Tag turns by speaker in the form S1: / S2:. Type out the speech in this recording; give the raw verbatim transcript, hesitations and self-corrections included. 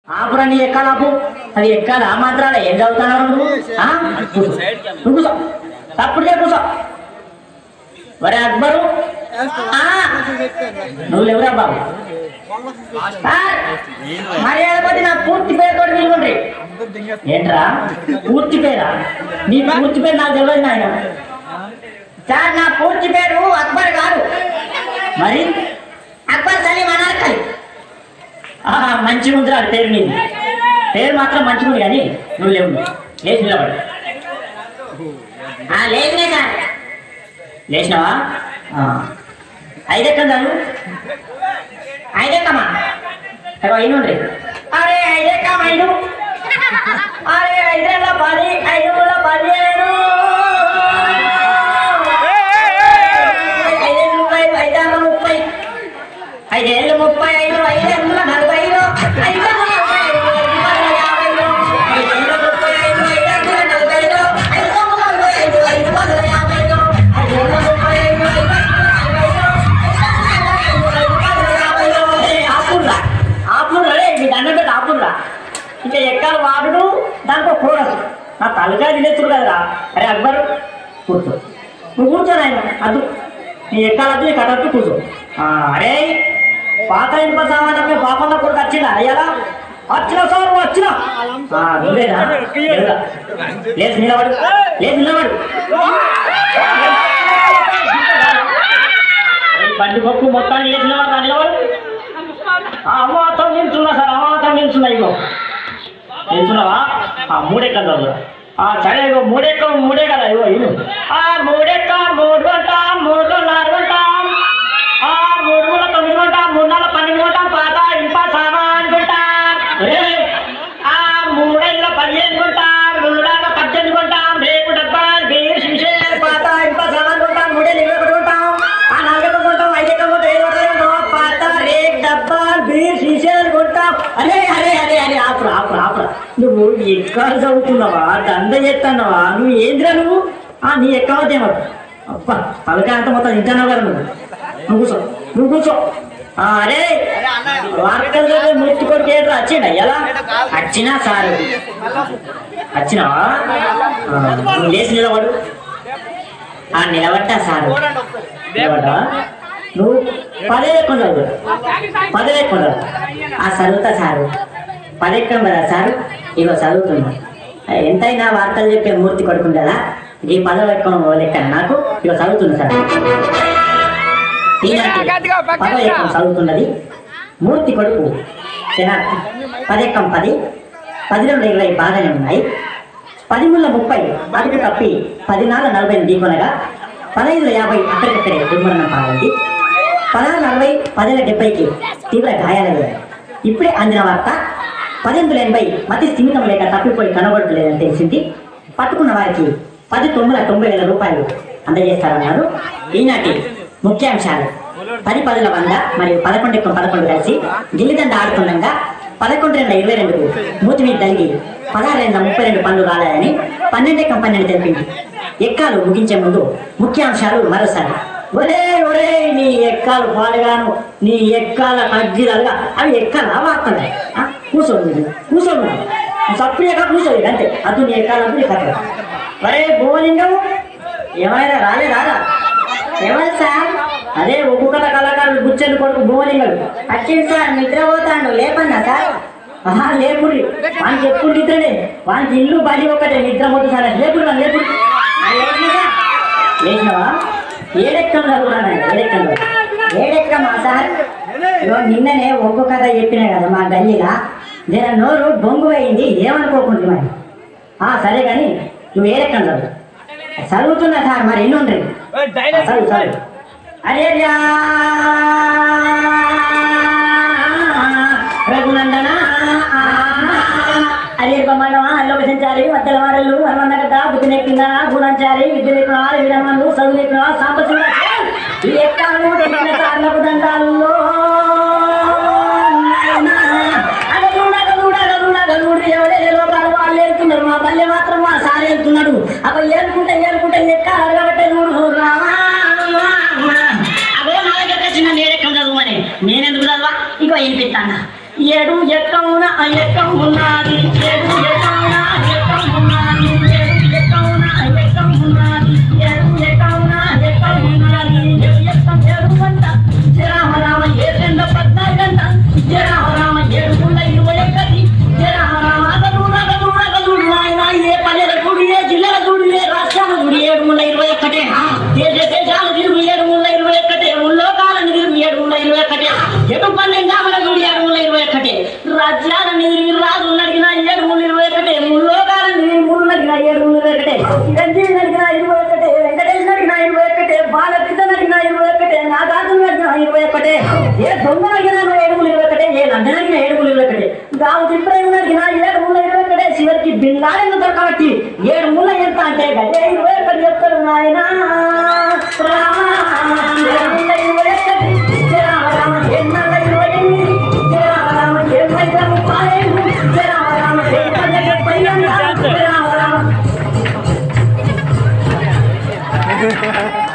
S1: ఆపురా నీ ఎక్కాలాపు అది ఎక్కాలా మాత్రాలే ఏం చదువుతున్నావు నువ్వు నువ్వు కూర్చో తప్పుడుగా కూర్చో వరే అక్బరు నువ్వు లేవురా బాబు మర్యాద పట్టి నా పూర్తి పేరుతో పిలువండి ఏంట్రా పూర్తి పేరా నీ పూర్తి పేరు నాకు తెలియదు నాయన సార్ నా పూర్తి పేరు అక్బర్ కాదు మరి అక్బర్ సలీం అనార్కలి మంచిగా ఉందిరా పేరు నీది పేరు మాత్రం మంచిగా ఉంది కానీ నువ్వు లేవు లేచి నిలబడు లేచినే సార్ లేచినావా ఐదెక్కదాను ఐదెక్కమ్మా అరే అయినుండ్రి అరే ఐదెక్కమ్మ ఐదు అరే ఐదేళ్ళ పది ఐదు మూల పదిహేను ఐదేళ్ళు ఐదారు ముప్పై ఐదేళ్ళు ముప్పై ఐదు ఐదేళ్ళు నలభై ఐదు ఐదు ఇంకా ఎక్కాలి వాడు దాంట్లో కోరసు నా తలకాయ తినేస్తుడు కదరా అరే అక్బర్ కూర్చో నువ్వు కూర్చోను ఆయన అద్దు నీ ఎక్కాలద్దు నీ కట్టద్దు కూర్చో అరే పాత ఇంప సామాన్య పాపన్న కొడుకు వచ్చిందా అయ్యాలా వచ్చిన సార్ వచ్చిన నువ్వేనా లేచి నిలబడు లేచి నిలబడు బండి పప్పు మొత్తానికి లేచి నిలబడు నిలబడు అమాతం నిల్చున్నా సార్ అమాతం నిల్చున్నా ఇగో నిల్చున్నావా మూడెక్కలు సరే ఇగో మూడెక్క మూడే కదా ఇగో ఇను మూడెక్క మూడు గంట మూడు నాలుగు గంట మూడు మూల తొమ్మిది గంట మూడు నాలుగు పన్నెండు గంట పాత ఇంప సామాన్ గంట మూడేళ్ళ పదిహేను గంట మూడాళ్ళ పద్దెనిమిది గంట రేపు డబ్బా బీర్ శిషే పాత ఇంప సామాన్ గంట మూడేళ్ళు ఇరవై ఒకటి ఉంటాం ఆ నాలుగు కొంటాం ఐదు కొంటాం ఏడు కొంటాం పాత రేక్ డబ్బా బీర్ శిషేలు కొంటాం అరే అరే అరే అరే ఆపురా ఆపురా ఆపురా నువ్వు ఎక్కడ చదువుతున్నావా దండ చేస్తున్నావా నువ్వు ఏంద్రా నువ్వు నీ ఎక్కవద్దేమో అబ్బా తలకాయ అంత మొత్తం తింటున్నావు కదా నువ్వు నువ్వు కూర్చో నువ్వు కూర్చో అరే వార్తలు మూర్తి కొడుకు ఏంట్రా వచ్చిండ ఎలా వచ్చినా సార్ వచ్చినావా నువ్వు లేచి నిలబడు నిలబడ్డా సారు నిలబడ్డా నువ్వు పదే ఎక్కువ చదువు పదే ఎక్కువ చదువు చదువుతా సారు పదెక్కం కదా సారు ఇగో చదువుతున్నా ఎంతైనా వార్తలు చెప్పే మూర్తి కొడుకు కదా ఈ పదవి ఎక్కువ లెక్క నాకు ఇగో చదువుతుంది సార్ పదవి ఎక్కువ చదువుతున్నది మూర్తి కొడుకు పదెక్కం పది పది రెండు ఇరవై బాగానే ఉన్నాయి పదిమూల ముప్పై అడుగు తప్పి పదినాలుగు నలభై ఢీకొనగా పదహైదు యాభై అక్కడికక్కడే దుర్మరణం పాల్గొంది పదహారు నలభై పదిహేను డెబ్బైకి తీవ్ర గాయాలయ్యాయి ఇప్పుడే అందిన వార్త పద్దెనిమిది ఎనభై మతి స్థిమితం లేక తప్పిపోయి కనబడలేదని తెలిసింది పట్టుకున్న వారికి పది తొమ్మిది తొంభై వేల రూపాయలు అందజేస్తారన్నారు ఈనాటి ముఖ్యాంశాలు పది పదుల వంద మరియు పదకొండు ఎక్కువ పదకొండు కలిసి గిల్లిదండ ఆడుతుండగా పదకొండు రెండు ఇరవై రెండు మూతి మీద తలిగి పదహారు రెండు ముప్పై రెండు పనులు రాలేదని పన్నెండే కంపెనీ తెలిపింది ఎక్కాలు ముగించే ముందు ముఖ్యాంశాలు మరోసారి ఒరే ఒరే నీ ఎక్కాలు పాడుగాను నీ ఎక్కాల అగ్గిదలుగా అవి ఎక్కాలు వాడుతున్నాయి కూర్చోండి కూర్చోండి సప్రియగా కూర్చోండి అంతే అటు నీ ఎక్కాలప్పుడు నీ కథ ఒరే భువలింగం ఏమైనా రాలే రారా ఎవరు సార్ అదే ఒక్కొక్క కళాకారులు గుచ్చెలు కొడుకు భువలింగం వచ్చింది సార్ నిద్రపోతాడు లేపన్నా సార్ ఆహా లేపుడి వానికి ఎప్పుడు నిద్రనే వానికి ఇల్లు బలి ఒకటే నిద్ర మొద్దు సార్ లేపుడు వాడు లేపుడు లేచినావా ఏడెక్కం చదువురాను ఏడెక్కం ఏడెక్కమ్మా సార్ నిన్ననే ఒక్కొక్క కథ చెప్పినా కదా మా గల్లీలా జర నోరు బొంగు అయింది ఏమనుకోకుండా మరి సరే కానీ నువ్వు ఏడెక్కం చదువు చదువుతున్నా సార్ మరి ఎన్ని ఉండరు చదువు చదువు అరే రఘునందన అరే బొమ్మడమా లోక సంచారి మధ్యల వారలు హనుమన్నగడ్డ బుద్ధి నెక్కింద గుణంచారి విద్య నెక్కిన విడమలు చదువు నెక్కిన సాంపశివ ఈ ఎక్కాలు సార్లకు దండాల్లో ఎవరే లోకాలు వాళ్ళు వెళ్తున్నారు మా పల్లె మాత్రం మా సార్ వెళ్తున్నాడు అప్పుడు ఏనుకుంటే ఏనుకుంటే ఎక్కాలి కాబట్టి నువ్వు రావా అదే నా దగ్గర చిన్న నేరెక్కం చదువు అని నేనెందుకు చదవా ఇంకో ఏం పెట్టాను ఏడు ఎక్కమున ఎక్కం ఉన్నది ఏడు ఎక్కవునా ఎక్కం ఉన్నది ఏడు ఎక్కవునా ఎక్కం ఉన్నది ఏడు ఎక్కవునా ఎక్కం ఉన్నది ఏడు ఎక్కం ఏడు గంట జరామ రామ ఏడు గంట పద్నాలుగు గంట జరామ రామ ఏడు గుండ ఇరవై ఒకటి జరామ రామ అగదుడు అగదుడు అగదుడు ఆయన ఏ పల్లెల గుడి ఏ జిల్లాల గుడి ఏ రాష్ట్రాల గుడి ఏడు గుండ ఇరవై ఒకటే దేశ దేశాలు తిరుగు ఏడు గుండ ఇరవై ఒకటే ముల్లోకాలను తిరుగు ఏడు గుండ ఇరవై ఒకటే ఎటు పన్నెండామల గుడి ఏడు గుండ ఇరవై ఒకటే రాజ్యాలను తిరిగి రాజు నడిగిన ఏడు గుండ ఇరవై ఒకటే ముల్లోకాలను తిరిగి మూడు నడిగిన ఏడు గుండ ఇరవై ఒకటే చిరంజీవి నడిగిన ఇరవై ఒకటే వెంకటేష్ నడిగిన ఇరవై ఒకటే బాలపిద్ద నడిగిన ఇరవై ఒకటే నాగార్జున నడిగిన ఇరవై ఒకటే ఏ దొంగ నడిగిన ఏడు గుండ ఇరవై ఒకటే ఏ లండ నడిగిన ఏడు గుండ ఇరవై ఒకటే దావుద్ ఇబ్రాహిం నడిగిన ఏడు గుండ ఇరవై ఒకటే చివరికి బిల్లాడెంత దొరకబట్టి ఏడు ముళ్ళ ఎంత అంటే గదే ఇరవై ఒకటి చెప్తాడు నాయన రామ ఏడు గుండ ఇరవై ఒకటి రామ రామ ఎన్నల్ల ఇరవై ఎనిమిది రామ రామ ఇరవై ముప్పై ఐదు రామ రామ డెబ్బై రామ రామ